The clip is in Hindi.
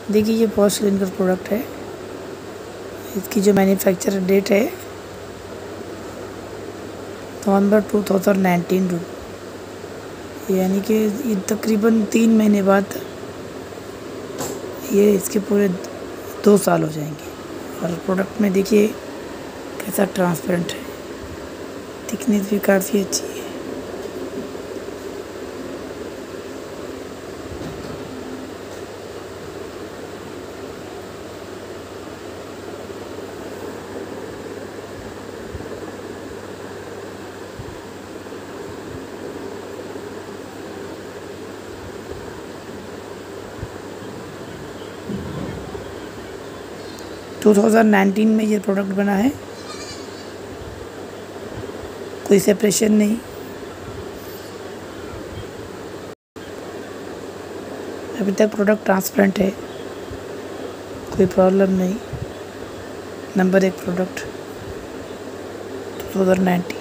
देखिए ये पोर्सिलेन का प्रोडक्ट है। इसकी जो मैन्युफैक्चर डेट है नवंबर 2019, यानी कि ये तकरीबन 3 महीने बाद ये इसके पूरे 2 साल हो जाएंगे। और प्रोडक्ट में देखिए कैसा ट्रांसपेरेंट है, थिकनेस भी काफ़ी अच्छी है। टू 2019 में ये प्रोडक्ट बना है, कोई सेपरेशन नहीं। अभी तक प्रोडक्ट ट्रांसपेरेंट है, कोई प्रॉब्लम नहीं। Number 1 product 2019।